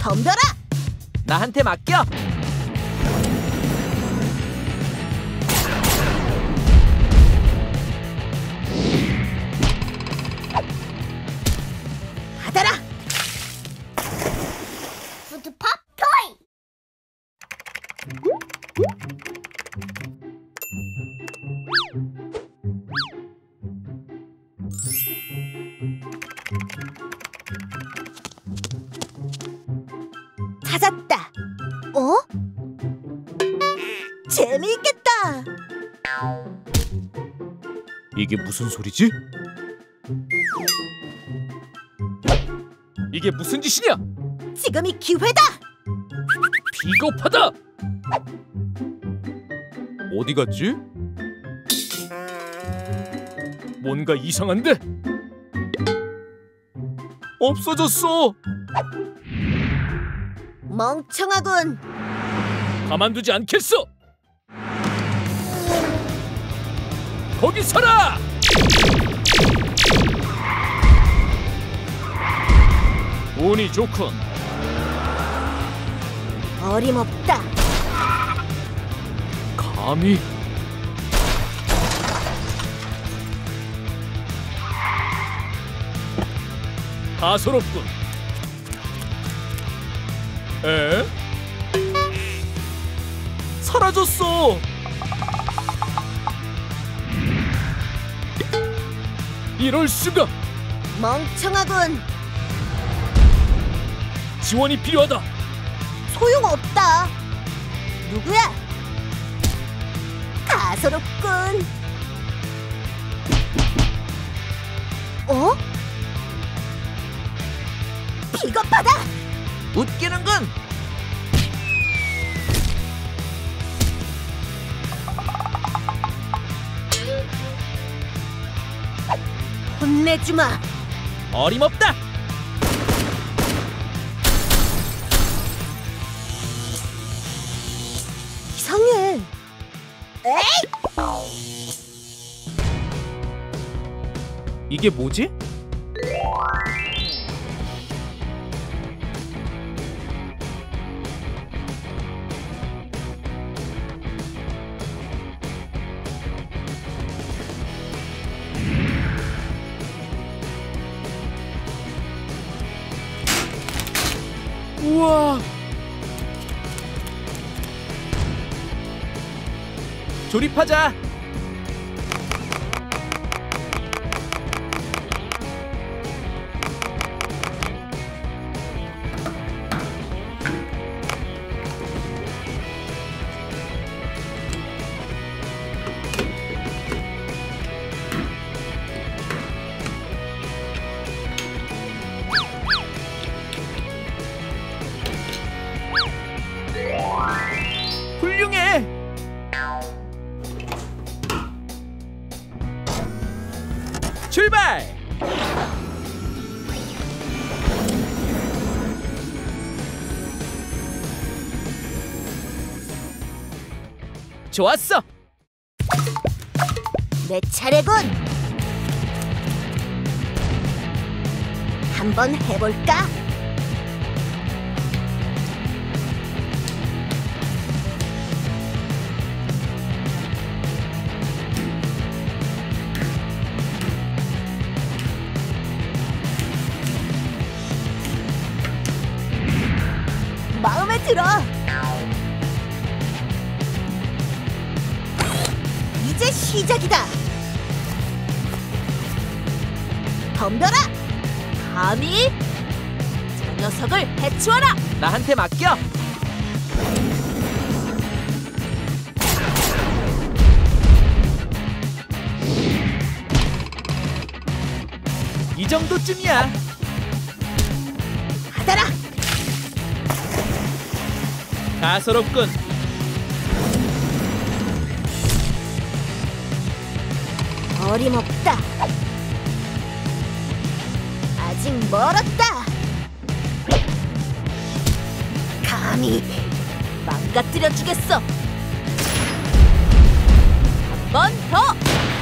덤벼라! 나한테 맡겨! 받아라! 푸드팝 토이! 찾았다. 어? 재미있겠다. 이게 무슨 소리지? 이게 무슨 짓이냐? 지금이 기회다. 비겁하다! 어디 갔지? 뭔가 이상한데? 없어졌어! 멍청하군. 가만두지 않겠어! 거기 서라! 운이 좋군. 어림없다. 감히? 다소롭군. 에? 사라졌어! 이럴 수가! 멍청하군. 지원이 필요하다. 소용없다. 누구야? 가소롭군. 어? 비겁하다. 웃기는군. 혼내주마. 어림없다. 이상해. 에이! 이게 뭐지? 우와! 조립하자! 훌륭해! 출발! 좋았어! 내 차례군. 한번 해볼까? 마음에 들어. 이제 시작이다. 덤벼라. 감히 저 녀석을 해치워라. 나한테 맡겨! 이 정도쯤이야. 받아라. 가소롭군. 어림없다. 아직 멀었다. 감히 망가뜨려 주겠어. 한 번 더.